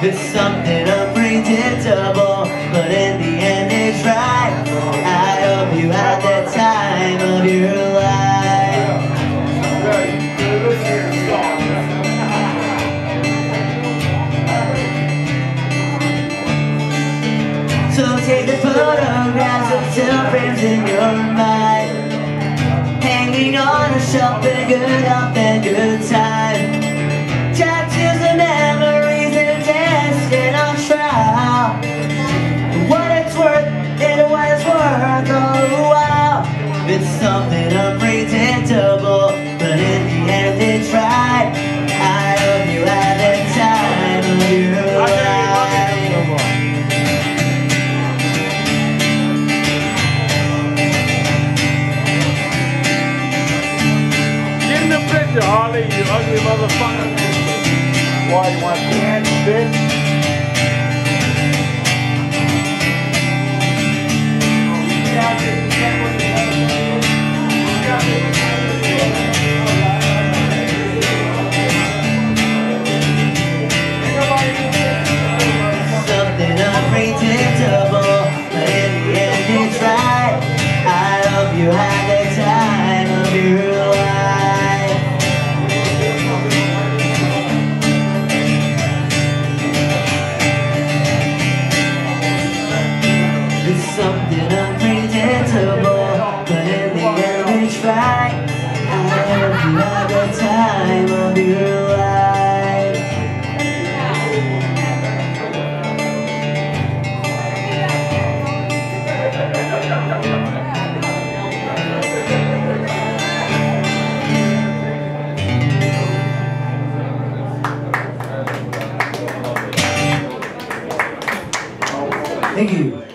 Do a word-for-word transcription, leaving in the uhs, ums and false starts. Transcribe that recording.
It's something unpredictable, but in the end it's right. I hope you had the time of your life. So take the photographs of still frames in your mind, hanging on a shelf in good health and good time. Tattoos and memories and tested on trial. What it's worth and what it's worth all the while. It's something unpredictable, but in the end it's right. I hope you had the time of your life. Get in the picture, Harley, you ugly motherfucker. Why, you want to dance, bitch? Something unpredictable, but in the end it's right. I hope you had the time of your life. It's something unpredictable, but in the end it's right. I hope you had the time of your life. Thank you.